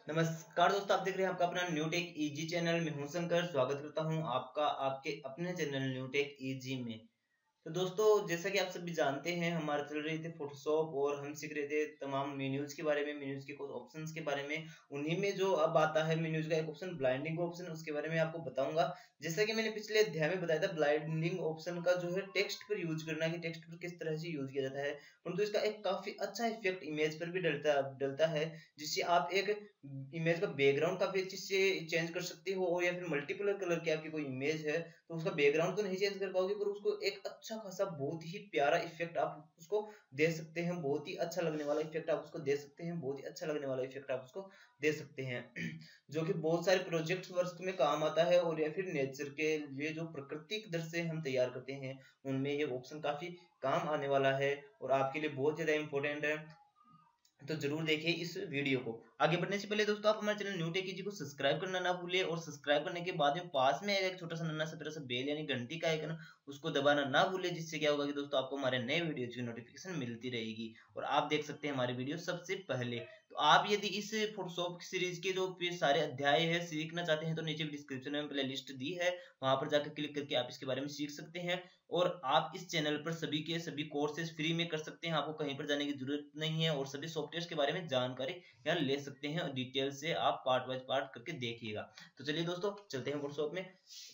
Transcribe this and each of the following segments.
नमस्कार दोस्तों, आप देख रहे हैं आपका अपना न्यू टेक इजी चैनल में हूं शंकर। स्वागत करता हूं आपका आपके अपने चैनल न्यू टेक इजी में। तो दोस्तों, जैसा कि आप सभी जानते हैं, हमारे चल रहे थे फोटोशॉप और हम सीख रहे थे तमाम मेन्यूज के बारे में, मेन्यूज के कुछ ऑप्शंस के बारे में। उन्हीं में जो अब आता है मेन्यूज का एक ऑप्शन, ब्लाइंडिंग ऑप्शन, उसके बारे में आपको बताऊंगा। जैसा कि मैंने पिछले अध्याय में बताया था, ब्लाइंडिंग ऑप्शन का जो है टेक्स्ट पर यूज करना है कि टेक्स्ट पर किस तरह से यूज किया जाता है, परंतु इसका एक काफी अच्छा इफेक्ट इमेज पर भी डलता है, जिससे आप एक इमेज का बैकग्राउंड काफी अच्छे से चेंज कर सकते हो। और या फिर मल्टीपल कलर की आपकी कोई इमेज है तो उसका बैकग्राउंड तो नहीं चेंज कर पाओगे, पर उसको एक अच्छा खासा बहुत ही प्यारा इफेक्ट आप उसको दे सकते हैं। बहुत ही अच्छा लगने वाला इफेक्ट आप उसको दे सकते हैं, बहुत ही अच्छा लगने वाला इफेक्ट आप उसको दे सकते हैं जो कि बहुत सारे प्रोजेक्ट वर्क में काम आता है। और या फिर नेचर के लिए जो प्राकृतिक दृश्य हम तैयार करते हैं, उनमें ये ऑप्शन काफी काम आने वाला है और आपके लिए बहुत ज्यादा इंपॉर्टेंट है। तो जरूर देखिए इस वीडियो को। आगे बढ़ने से पहले दोस्तों, आप हमारे चैनल न्यू टेक इजी को सब्सक्राइब करना ना भूलिए, और सब्सक्राइब करने के बाद में पास में एक छोटा सा नन्हा सा प्यारा सा बेल यानी घंटी का आइकन, उसको दबाना ना भूलिए, जिससे क्या होगा कि दोस्तों आपको हमारे नए वीडियो की नोटिफिकेशन मिलती रहेगी और आप देख सकते हैं हमारे वीडियो सबसे पहले। तो आप यदि इस फोटोशॉप सीरीज के जो सारे अध्याय है सीखना चाहते हैं तो नीचे डिस्क्रिप्शन में प्ले लिस्ट दी है, वहां पर जाकर क्लिक करके आप इसके बारे में सीख सकते हैं। और आप इस चैनल पर सभी के सभी कोर्सेज फ्री में कर सकते हैं, आपको कहीं पर जाने की जरूरत नहीं है, और सभी सॉफ्टवेयर के बारे में जानकारी यहाँ ले सकते हैं। और डिटेल से आप पार्ट वाइज पार्ट करके देखिएगा। तो चलिए दोस्तों, चलते हैं फोटोशॉप में।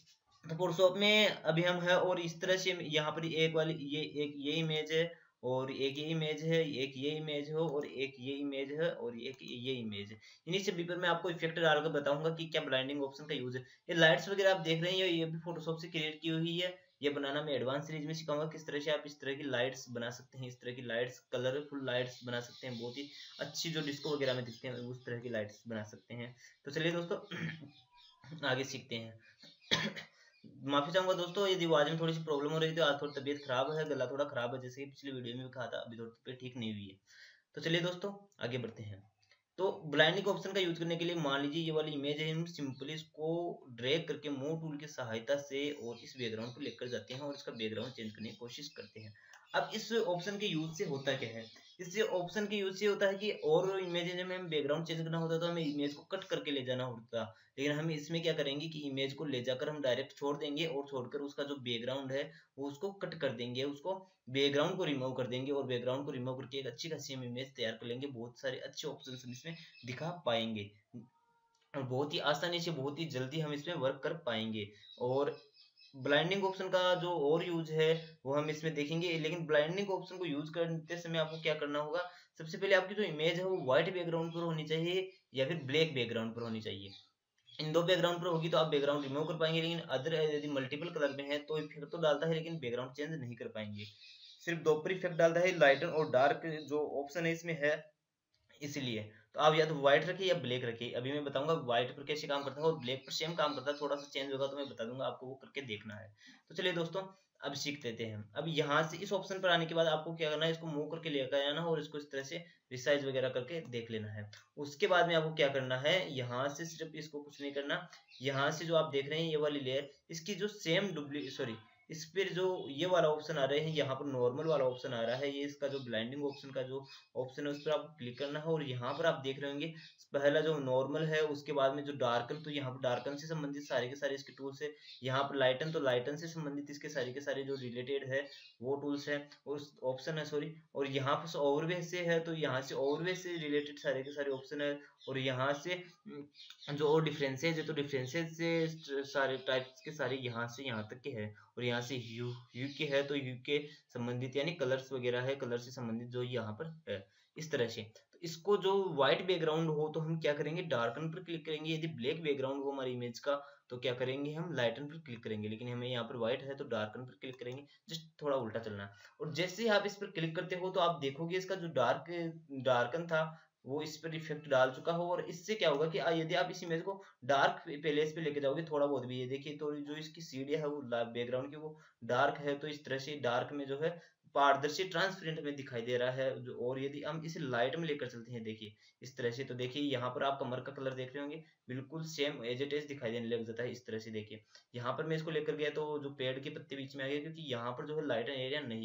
तो फोटोशॉप में अभी हम है, और इस तरह से यहाँ पर एक वाली ये इमेज है, और एक ये इमेज है, एक ये इमेज है, और एक ये इमेज है, और एक ये इमेज है। इन्हीं सभी पर मैं आपको इफेक्ट डालकर बताऊंगा कि क्या ब्लाइंडिंग ऑप्शन का यूज है। ये लाइट्स वगैरह आप देख रहे हैं, ये भी फोटोशॉप से क्रिएट की हुई है। ये बनाना मैं एडवांस सीरीज में सिखाऊंगा किस तरह से आप इस तरह की लाइट्स बना सकते हैं, इस तरह की लाइट्स, कलरफुल लाइट्स बना सकते हैं, बहुत ही अच्छी जो डिस्को वगैरह में दिखते हैं उस तरह की लाइट्स बना सकते हैं। तो चलिए दोस्तों आगे सीखते हैं। माफी चाहूंगा दोस्तों यदि आवाज में थोड़ी सी प्रॉब्लम हो रही थी, आज थोड़ी तबीयत खराब है, गला थोड़ा खराब है, जैसे कि पिछले वीडियो में भी कहा था, अभी थोड़ी तबीयत ठीक नहीं हुई है। तो चलिए दोस्तों आगे बढ़ते हैं। तो ब्लाइंडिंग ऑप्शन का यूज करने के लिए मान लीजिए ये वाली इमेज है, हम सिंपली इसको ड्रैग करके मूव टूल की सहायता से और इस बैकग्राउंड को लेकर जाते हैं और इसका बैकग्राउंड चेंज करने की कोशिश करते हैं। अब इस ऑप्शन के यूज से होता क्या है, इस ऑप्शन के यूज से होता है कि और इमेज में हमें बैकग्राउंड चेंज करना होता है तो हमें इमेज को कट करके ले जाना होता, लेकिन हम इसमें क्या करेंगे कि इमेज को ले जाकर हम डायरेक्ट छोड़ देंगे, और छोड़कर उसका जो बैकग्राउंड है वो उसको कट कर देंगे, उसको बैकग्राउंड को रिमूव कर देंगे, और बैकग्राउंड को रिमूव करके एक अच्छी खासी हम इमेज तैयार कर लेंगे। बहुत सारे अच्छे ऑप्शन हम इसमें दिखा पाएंगे, और बहुत ही आसानी से बहुत ही जल्दी हम इसमें वर्क कर पाएंगे। और ब्लाइंडिंग ऑप्शन का जो और यूज है वो हम इसमें देखेंगे, लेकिन ब्लाइंडिंग ऑप्शन को यूज करते समय आपको क्या करना होगा, सबसे पहले आपकी जो इमेज है वो व्हाइट बैकग्राउंड पर होनी चाहिए या फिर ब्लैक बैकग्राउंड पर होनी चाहिए। इन दो बैकग्राउंड पर होगी तो आप बैकग्राउंड रिमूव कर पाएंगे, लेकिन अदर यदि मल्टीपल कलर में है तो इफेक्ट तो डालता है लेकिन बैकग्राउंड चेंज नहीं कर पाएंगे। सिर्फ दो पर इफेक्ट डालता है, लाइटन और डार्क जो ऑप्शन है इसमें है, इसलिए। तो आप या तो व्हाइट रखिए या ब्लैक रखिए। अभी मैं बताऊंगा व्हाइट पर कैसे काम करता है और ब्लैक पर सेम काम करता है, थोड़ा सा चेंज होगा तो मैं बता दूंगा, आपको वो करके देखना है। तो चलिए दोस्तों अब सीख लेते हैं। अब यहाँ से इस ऑप्शन पर आने के बाद आपको क्या करना है, इसको मूव करके लेकर आना और इसको इस तरह से रिसाइज वगैरह करके देख लेना है। उसके बाद में आपको क्या करना है, यहाँ से सिर्फ इसको कुछ नहीं करना, यहाँ से जो आप देख रहे हैं ये वाली लेयर, इसकी जो सेम इस पर जो ये वाला ऑप्शन आ रहे हैं, यहाँ पर नॉर्मल वाला ऑप्शन आ रहा है, ये इसका जो ब्लाइंडिंग ऑप्शन का जो ऑप्शन है उस पर आपको क्लिक करना है। और यहाँ पर आप देख रहे होंगे पहला जो नॉर्मल है, उसके बाद में जो डार्कन, तो यहाँ पर डार्कन से संबंधित सारे के सारे इसके टूल्स है। यहाँ पर लाइटन, तो लाइटन से संबंधित इसके सारे के सारे जो रिलेटेड है वो टूल्स है और ऑप्शन है, सॉरी। और यहाँ पर ओवरवे से है तो यहाँ से ओवरवे से रिलेटेड सारे के सारे ऑप्शन है। और यहाँ से जो और डिफरेंसेस है तो डिफरेंसेस से सारे टाइप्स के सारे यहाँ से यहाँ तक के है। और यहाँ से यू के है तो यू के संबंधित यानी कलर्स वगैरह है, कलर से संबंधित जो यहाँ पर है, इस तरह से। तो इसको जो व्हाइट बैकग्राउंड हो तो हम क्या करेंगे, डार्कन पर क्लिक करेंगे, यदि ब्लैक बैकग्राउंड हो हमारी इमेज का तो क्या करेंगे, हम लाइटन पर क्लिक करेंगे, लेकिन हमें यहाँ पर व्हाइट है तो डार्कन पर क्लिक करेंगे। जस्ट थोड़ा उल्टा चलना है। और जैसे ही आप इस पर क्लिक करते हो तो आप देखोगे इसका जो डार्कन था वो इस पर इफेक्ट डाल चुका हो। और इससे क्या होगा कि यदि आप इस इमेज को डार्क पैलेस पे लेके जाओगे थोड़ा बहुत भी, ये देखिए तो जो इसकी सीढ़ियां है वो बैकग्राउंड की वो डार्क है, तो इस तरह से डार्क में जो है पारदर्शी ट्रांसपेरेंट में दिखाई दे रहा है जो। और यदि हम इसे लाइट में लेकर चलते हैं देखिए इस तरह से, तो देखिए यहाँ पर आप कमर का कलर देख रहे होंगे बिल्कुल सेम एज इट इज दिखाई देने लग जाता है इस तरह से। देखिए यहाँ पर मैं इसको लेकर गया तो जो पेड़ के पत्ते बीच में आ गए, क्योंकि यहाँ पर जो है लाइट एरिया नहीं है।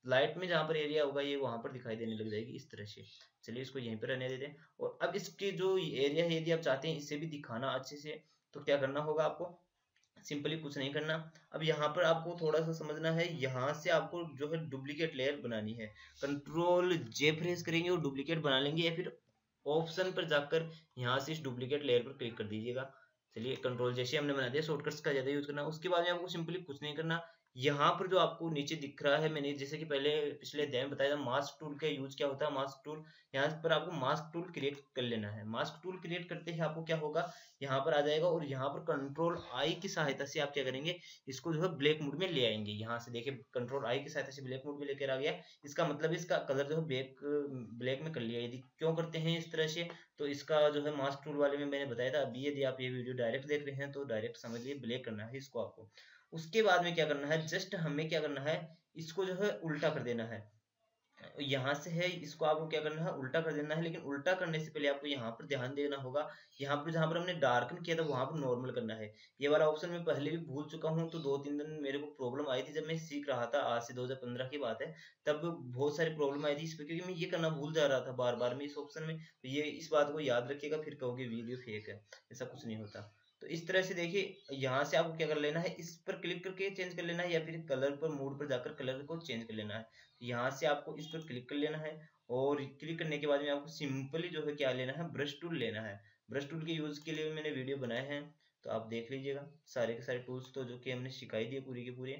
लाइट में जहाँ पर एरिया होगा ये वहां पर दिखाई देने लग जाएगी इस तरह से। चलिए इसको यहीं पर रहने देते हैं। और अब इसके जो एरिया है यदि आप चाहते हैं इससे भी दिखाना अच्छे से, तो क्या करना होगा आपको, सिंपली कुछ नहीं करना। अब यहाँ पर आपको थोड़ा सा समझना है, यहाँ से आपको जो है डुप्लीकेट लेयर बनानी है। कंट्रोल जे प्रेस करेंगे और डुप्लीकेट बना लेंगे, या फिर ऑप्शन पर जाकर यहाँ से इस डुप्लीकेट लेयर पर क्लिक कर दीजिएगा। चलिए कंट्रोल जैसे हमने बना दिया, शॉर्टकट्स का ज्यादा यूज करना। उसके बाद में आपको सिंपली कुछ नहीं करना, यहाँ पर जो आपको नीचे दिख रहा है, मैंने जैसे कि पहले पिछले अध्याय में बताया था मास्क टूल का यूज क्या होता है। मास्क टूल, यहाँ पर आपको मास्क टूल क्रिएट कर लेना है। मास्क टूल क्रिएट करते ही आपको क्या होगा, यहाँ पर आ जाएगा और यहाँ पर कंट्रोल आई की सहायता से आप क्या करेंगे, इसको जो है ब्लैक मोड में ले आएंगे। यहाँ से देखिए कंट्रोल आई की सहायता से ब्लैक मोड में लेकर आ गया। इसका मतलब इसका कलर जो है ब्लैक में कर लिया। यदि क्यों करते हैं इस तरह से, तो इसका जो है मास्क टूल वाले में मैंने बताया था। अभी यदि आप ये वीडियो डायरेक्ट देख रहे हैं तो डायरेक्ट समझ लिए ब्लैक करना है इसको आपको। उसके बाद में क्या करना है, जस्ट हमें क्या करना है, इसको जो है उल्टा कर देना है। यहाँ से है, इसको आपको क्या करना है, उल्टा कर देना है। लेकिन उल्टा करने से पहले आपको यहाँ पर ध्यान देना होगा, यहाँ पर जहाँ पर हमने डार्कन किया था वहां पर नॉर्मल करना है। ये वाला ऑप्शन मैं पहले भी भूल चुका हूँ, तो 2-3 दिन मेरे को प्रॉब्लम आई थी जब मैं सीख रहा था। आज से 2015 की बात है, तब बहुत सारी प्रॉब्लम आई थी इस पर, क्योंकि मैं ये करना भूल जा रहा था बार बार में इस ऑप्शन में। तो ये इस बात को याद रखिएगा, फिर कहोगे वीडियो फेक है, ऐसा कुछ नहीं होता। तो इस तरह से देखिए, यहाँ से आपको क्या कर लेना है, इस पर क्लिक करके चेंज कर लेना है, या फिर कलर पर मोड पर जाकर कलर को चेंज कर लेना है। यहाँ से आपको इस पर क्लिक कर लेना है, और क्लिक करने के बाद में आपको सिंपली जो है क्या लेना है, ब्रश टूल लेना है। ब्रश टूल के यूज के लिए मैंने वीडियो बनाए हैं, तो आप देख लीजिएगा सारे के सारे टूल्स, तो जो कि हमने सिखाई दिए पूरी के पूरे।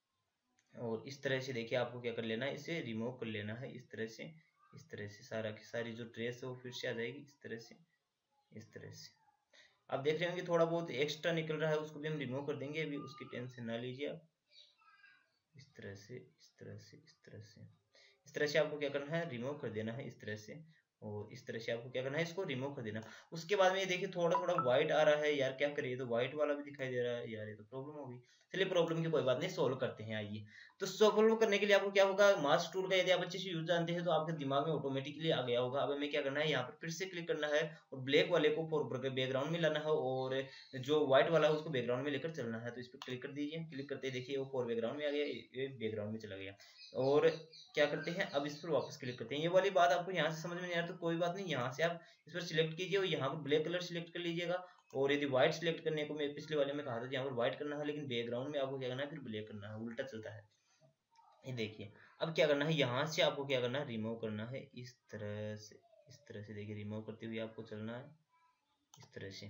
और इस तरह से देखिए आपको क्या कर लेना है, इसे रिमूव कर लेना है इस तरह से। इस तरह से सारा की सारी जो ट्रेस है वो फिर से आ जाएगी इस तरह से, इस तरह से। आप देख रहे होंगे थोड़ा बहुत एक्स्ट्रा निकल रहा है, उसको भी हम रिमूव कर देंगे, अभी उसकी टेंशन ना लीजिए आप। इस तरह से, इस तरह से, इस तरह से, इस तरह से आपको क्या करना है, रिमूव कर देना है इस तरह से। और इस तरह से आपको क्या करना है, इसको रिमूव कर देना। उसके बाद में ये देखिए थोड़ा थोड़ा व्हाइट आ रहा है यार, क्या करिए, तो व्हाइट वाला भी दिखाई दे रहा है यार, ये तो प्रॉब्लम होगी। चलिए प्रॉब्लम की कोई बात नहीं, सोल्व करते हैं आइए। तो सोल्व करने के लिए आपको क्या होगा, मास्क टूल का यदि आप अच्छे से यूज जानते हैं तो आपके दिमाग में ऑटोमेटिकली आ गया होगा। अब हमें क्या करना है, यहाँ पर फिर से क्लिक करना है और ब्लैक वाले को फॉरवर्ड बैकग्राउंड में लाना है, और जो व्हाइट वाला है उसको बैकग्राउंड में लेकर चलना है। तो इस पर क्लिक कर दीजिए, क्लिक करते देखिए वो फोर बैकग्राउंड में आ गया, ये बैकग्राउंड में चला गया। और क्या करते हैं, अब इस पर वापस क्लिक करते हैं। ये वाली बात आपको यहाँ से समझ में नहीं आ रहा तो कोई बात नहीं, यहाँ से आप इस पर सिलेक्ट कीजिए और यहाँ पर ब्लैक कलर सिलेक्ट कर लीजिएगा। और यदि व्हाइट सिलेक्ट करने को, मैं पिछले वाले में कहा था यहाँ पर व्हाइट करना है, लेकिन बैकग्राउंड में आपको क्या करना है, फिर ब्लैक करना है, उल्टा चलता है। ये देखिए अब क्या करना है, यहाँ से आपको क्या करना है, रिमूव करना है इस तरह से, इस तरह से देखिए रिमूव करते हुए आपको चलना है इस तरह से,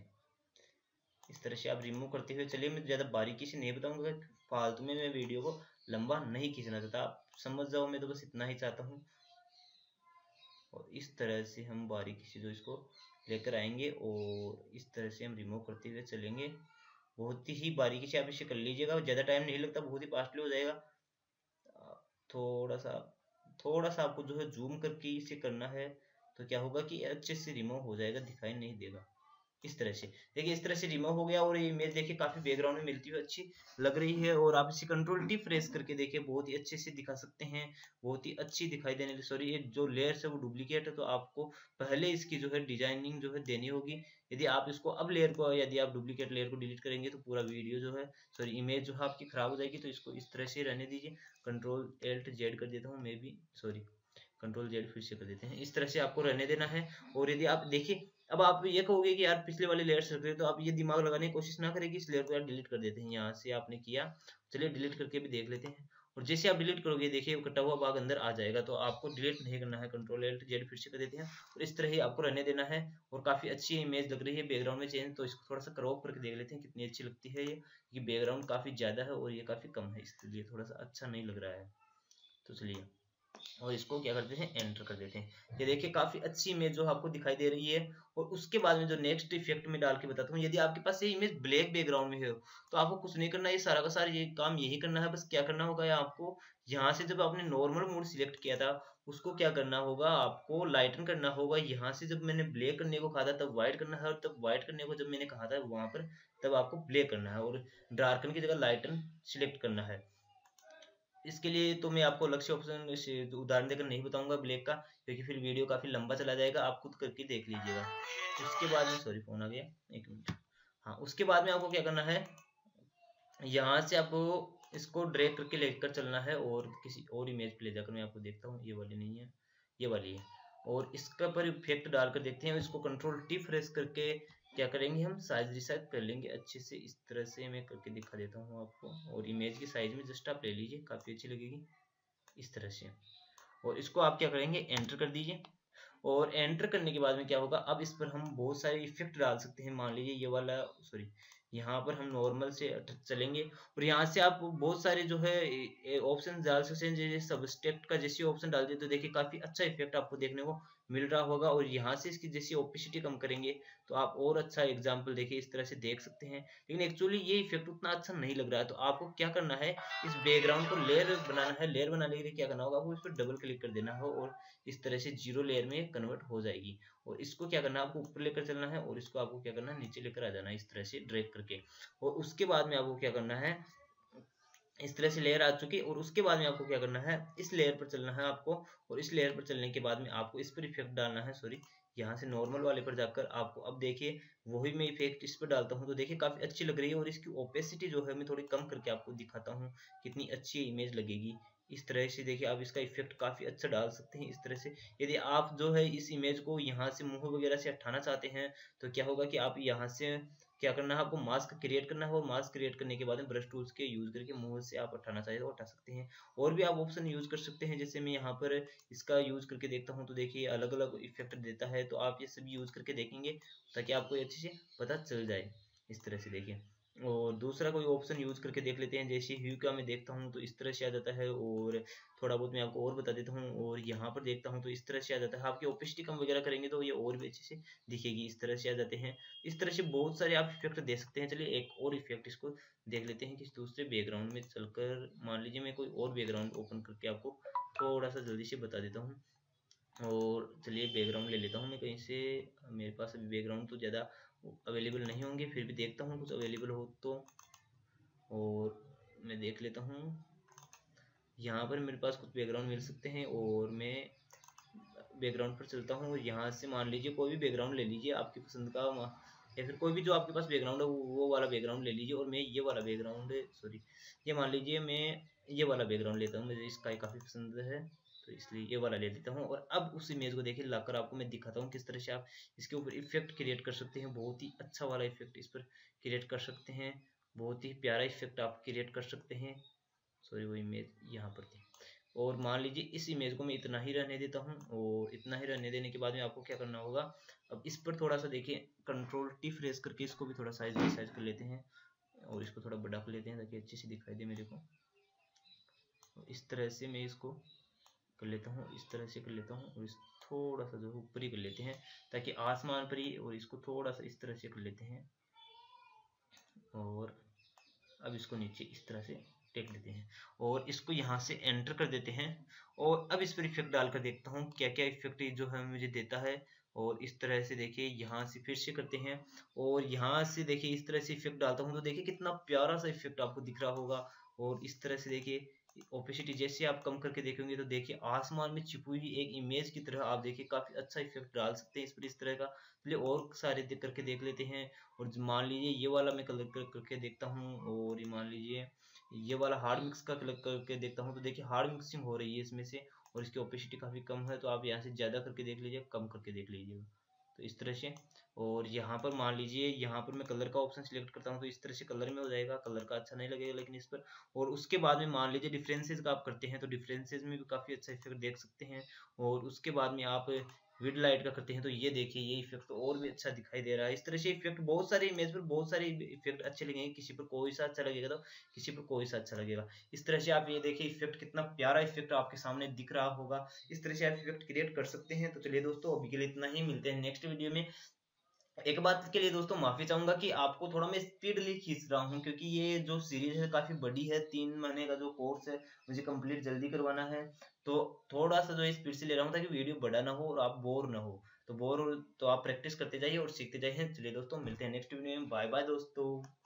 इस तरह से आप रिमूव करते हुए चलिए। मैं ज़्यादा बारीकी से नहीं बताऊंगा, फालतू में मैं वीडियो को लंबा नहीं खींचना चाहता, आप समझ जाओ, मैं तो बस इतना ही चाहता हूँ। और इस तरह से हम बारीकी से जो इसको लेकर आएंगे और इस तरह से हम रिमूव करते हुए चलेंगे। बहुत ही बारीकी से आप इसे कर लीजिएगा, ज़्यादा टाइम नहीं लगता, बहुत ही फास्टली हो जाएगा। थोड़ा सा, थोड़ा सा आपको जो है जूम करके इसे करना है, तो क्या होगा कि अच्छे से रिमूव हो जाएगा, दिखाई नहीं देगा। इस तरह से देखिए, इस तरह से रिमूव हो गया और ये इमेज देखिए काफी बैकग्राउंड में मिलती हुई अच्छी लग रही है। और आप इसे कंट्रोल टी प्रेस करके देखिए बहुत ही अच्छे से दिखा सकते हैं, बहुत ही अच्छी दिखाई देने लगी। सॉरी, ये जो लेयर्स है वो डुप्लीकेट है, तो आपको पहले इसकी जो है डिजाइनिंग जो है देनी होगी। यदि आप इसको अब लेयर को, यदि आप डुप्लीकेट लेयर को डिलीट करेंगे तो पूरा वीडियो जो है, सॉरी इमेज जो है आपकी खराब हो जाएगी। तो इसको इस तरह से रहने दीजिए। कंट्रोल एल्ट जेड कर देता हूँ मैं भी, सॉरी कंट्रोल जेड फिर से कर देते हैं। इस तरह से आपको रहने देना है। और यदि आप देखिए, अब आप ये कहोगे कि यार पिछले वाले लेयर्स रख रहे, तो आप ये दिमाग लगाने की कोशिश ना करें कि इस लेयर को यार डिलीट कर देते हैं। यहाँ से आपने किया, चलिए डिलीट करके भी देख लेते हैं। और जैसे आप डिलीट करोगे देखिए कटा हुआ भाग अंदर आ जाएगा, तो आपको डिलीट नहीं करना है, कंट्रोल एल्ट जेड फिर से कर देते हैं और इस तरह ही आपको रहने देना है। और काफी अच्छी इमेज लग रही है बैकग्राउंड में चेंज, तो इसको थोड़ा सा क्रॉप करके देख लेते हैं कितनी अच्छी लगती है ये बैकग्राउंड काफी ज्यादा है और ये काफी कम है, इसलिए थोड़ा सा अच्छा नहीं लग रहा है। तो चलिए, और इसको क्या करते हैं, एंटर कर देते हैं। ये देखिए काफी अच्छी इमेज जो आपको दिखाई दे रही है। और उसके बाद में जो नेक्स्ट इफेक्ट में डाल के बताता हूँ, यदि आपके पास ये इमेज ब्लैक बैकग्राउंड में है तो आपको कुछ नहीं करना, ये सारा का सारा ये काम यही करना है। बस क्या करना होगा, आपको यहाँ से जब आपने नॉर्मल मोड सिलेक्ट किया था उसको क्या करना होगा, आपको लाइटन करना होगा। यहाँ से जब मैंने ब्लैक करने को कहा था तब व्हाइट करना है, और तब व्हाइट करने को जब मैंने कहा था वहां पर तब आपको ब्लैक करना है, और डार्कन की जगह लाइटन सिलेक्ट करना है। इसके लिए तो मैं आपको अलग से ऑप्शन से उदाहरण देकर नहीं बताऊंगा ब्लैक का, क्योंकि फिर वीडियो काफी लंबा चला जाएगा, आप खुद करके देख लीजिएगा। उसके बाद में, सॉरी फोन आ गया, एक मिनट। हाँ, उसके बाद में आपको क्या करना है, यहाँ से आपको इसको ड्रैग करके लेकर चलना है और किसी और इमेज पे ले जाकर मैं आपको देखता हूँ। ये वाली नहीं है, ये वाली है। और इसका पर इफेक्ट डालकर देखते हैं। इसको कंट्रोल टी प्रेस करके क्या करेंगे, हम साइज रिसाइज कर लेंगे अच्छे से। इस तरह से मैं करके दिखा देता हूँ आपको। और इमेज की साइज में जस्ट आप ले लीजिए, काफ़ी अच्छी लगेगी इस तरह से। और इसको आप क्या करेंगे, एंटर कर दीजिए। और एंटर करने के बाद में क्या होगा, अब इस पर हम बहुत सारे इफेक्ट डाल सकते हैं। मान लीजिए ये वाला, सॉरी, यहाँ पर हम नॉर्मल से चलेंगे और यहाँ से आप बहुत सारे जो है ऑप्शन डाल सकते हैं। जैसे सबस्ट्रैक्ट का जैसे ऑप्शन डाल दिए तो देखिए काफी अच्छा इफेक्ट आपको देखने को मिल रहा होगा। और यहाँ से इसकी जैसी ओपेसिटी कम करेंगे तो आप और अच्छा एग्जाम्पल देखिए इस तरह से देख सकते हैं। लेकिन एक्चुअली ये इफेक्ट उतना अच्छा नहीं लग रहा है। तो आपको क्या करना है, इस बैकग्राउंड को लेयर बनाना है। लेयर बनाने के लिए क्या करना होगा, आपको इस पर डबल क्लिक कर देना हो और इस तरह से जीरो लेयर में कन्वर्ट हो जाएगी। और इसको क्या करना है, आपको ऊपर लेकर चलना है और इसको आपको क्या करना है, नीचे लेकर आ जाना है इस तरह से ड्रैग करके। और उसके बाद में आपको क्या करना है, इस तरह से लेयर आ चुकी है। और उसके बाद में आपको क्या करना है, इस लेयर पर चलना है आपको। और इस लेयर पर चलने के बाद में आपको इस पर इफेक्ट डालना है। सॉरी, यहाँ से नॉर्मल वाले पर जाकर आपको अब देखिए वही मैं इफेक्ट इस पर डालता हूँ तो देखिए काफी अच्छी लग रही है। और इसकी ओपेसिटी जो है मैं थोड़ी कम करके आपको दिखाता हूँ कितनी अच्छी इमेज लगेगी। इस तरह से देखिए आप इसका इफेक्ट काफी अच्छा डाल सकते हैं इस तरह से। यदि आप जो है इस इमेज को यहाँ से मुंह वगैरह से हटाना चाहते हैं तो क्या होगा कि आप यहाँ से क्या करना है, आपको मास्क क्रिएट करना है। और मास्क क्रिएट करने के बाद में ब्रश टूल्स के यूज करके मुंह से आप हटाना चाहे तो हटा सकते हैं। और भी आप ऑप्शन यूज कर सकते हैं। जैसे मैं यहाँ पर इसका यूज करके देखता हूँ तो देखिए अलग अलग इफेक्ट देता है। तो आप ये सब यूज करके देखेंगे ताकि आपको अच्छे से पता चल जाए इस तरह से देखिए। और दूसरा कोई ऑप्शन यूज करके देख लेते हैं। जैसे ह्यू का मैं देखता हूँ तो इस तरह से आ जाता है। और थोड़ा बहुत मैं आपको और बता देता हूँ। और यहाँ पर देखता हूँ तो इस तरह से आ जाता है। आपकी ओपेसिटी कम वगैरह करेंगे तो ये और भी अच्छे से दिखेगी। इस तरह से आ जाते हैं। इस तरह से बहुत सारे आप इफेक्ट दे सकते हैं। चलिए एक और इफेक्ट इसको देख लेते हैं कि दूसरे बैकग्राउंड में चलकर। मान लीजिए मैं कोई और बैकग्राउंड ओपन करके आपको थोड़ा सा जल्दी से बता देता हूँ। और चलिए बैकग्राउंड ले लेता हूँ मैं कहीं से। मेरे पास अभी बैकग्राउंड तो ज़्यादा अवेलेबल नहीं होंगे, फिर भी देखता हूँ कुछ अवेलेबल हो तो। और मैं देख लेता हूँ, यहाँ पर मेरे पास कुछ बैकग्राउंड मिल सकते हैं। और मैं बैकग्राउंड पर चलता हूँ। यहाँ से मान लीजिए कोई भी बैकग्राउंड ले लीजिए आपकी पसंद का, या फिर कोई भी जो आपके पास बैकग्राउंड है वो वाला बैकग्राउंड ले लीजिए। और मैं ये वाला बैकग्राउंड, सॉरी, ये मान लीजिए मैं ये वाला बैकग्राउंड लेता हूँ। मुझे स्काई काफ़ी पसंद है तो इसलिए ये वाला ले लेता हूँ। और अब उस इमेज को देखिए लाकर आपको मैं दिखाता हूँ किस तरह से आप इसके ऊपर इफेक्ट क्रिएट कर सकते हैं। बहुत ही अच्छा वाला इफेक्ट इस पर क्रिएट कर सकते हैं। बहुत ही प्यारा इफेक्ट आप क्रिएट कर सकते हैं। सॉरी, वो इमेज यहाँ पर थी। और मान लीजिए इस इमेज को मैं इतना ही रहने देता हूँ। और इतना ही रहने देने के बाद में आपको क्या करना होगा, अब इस पर थोड़ा सा देखिए कंट्रोल टी प्रेस करके इसको भी थोड़ा साइज कर लेते हैं। और इसको थोड़ा बड़ा कर लेते हैं ताकि अच्छे से दिखाई दे मेरे को। इस तरह से मैं इसको कर लेता हूँ, इस तरह से कर लेता हूँ। और इस थोड़ा सा जो ऊपर ही कर लेते हैं ताकि आसमान पर ही। और इसको थोड़ा सा इस तरह से कर लेते हैं। और अब इसको नीचे इस तरह से टेक लेते हैं और इसको यहाँ से एंटर कर देते हैं। और अब इस पर इफेक्ट डालकर देखता हूँ क्या क्या इफेक्ट जो है मुझे देता है। और इस तरह से देखिए यहाँ से फिर से करते हैं। और यहाँ से देखिए इस तरह से इफेक्ट डालता हूँ तो देखिए कितना प्यारा सा इफेक्ट आपको दिख रहा होगा। और इस तरह से देखिए ओपेसिटी जैसे आप कम करके देखेंगे तो देखिए आसमान में छिपी हुई एक इमेज की तरह आप देखिए काफी अच्छा इफेक्ट डाल सकते हैं इस पर इस तरह का। चलिए और सारे करके देख लेते हैं। और मान लीजिए ये वाला मैं कलर करके देखता हूँ। और ये मान लीजिए ये वाला हार्ड मिक्स का कलर करके देखता हूँ तो देखिए हार्ड मिक्सिंग हो रही है इसमें से। और इसकी ओपेसिटी काफ़ी कम है तो आप यहाँ से ज़्यादा करके देख लीजिए, कम करके देख लीजिएगा तो इस तरह से। और यहाँ पर मान लीजिए यहाँ पर मैं कलर का ऑप्शन सिलेक्ट करता हूँ तो इस तरह से कलर में हो जाएगा। कलर का अच्छा नहीं लगेगा लेकिन इस पर। और उसके बाद में मान लीजिए डिफरेंसेस का आप करते हैं तो डिफरेंसेस में भी काफ़ी अच्छा इफेक्ट देख सकते हैं। और उसके बाद में आप विद लाइट का करते हैं तो ये देखिए ये इफेक्ट तो और भी अच्छा दिखाई दे रहा है। इस तरह से इफेक्ट बहुत सारे इमेज पर बहुत सारे इफेक्ट अच्छे लगेंगे। किसी पर कोई सा अच्छा लगेगा तो किसी पर कोई सा अच्छा लगेगा। इस तरह से आप ये देखिए इफेक्ट कितना प्यारा इफेक्ट आपके सामने दिख रहा होगा। इस तरह से आप इफेक्ट क्रिएट कर सकते हैं। तो चलिए दोस्तों अभी के लिए इतना ही, मिलते हैं नेक्स्ट वीडियो में। एक बात के लिए दोस्तों माफी चाहूंगा कि आपको थोड़ा मैं स्पीडली खींच रहा हूँ क्योंकि ये जो सीरीज है काफी बड़ी है। 3 महीने का जो कोर्स है मुझे कंप्लीट जल्दी करवाना है। तो थोड़ा सा जो स्पीड से ले रहा हूँ ताकि वीडियो बड़ा ना हो और आप बोर ना हो। तो बोर हो तो आप प्रैक्टिस करते जाइए और सीखते जाइए। चलिए दोस्तों मिलते हैं नेक्स्ट वीडियो में। बाय बाय दोस्तों।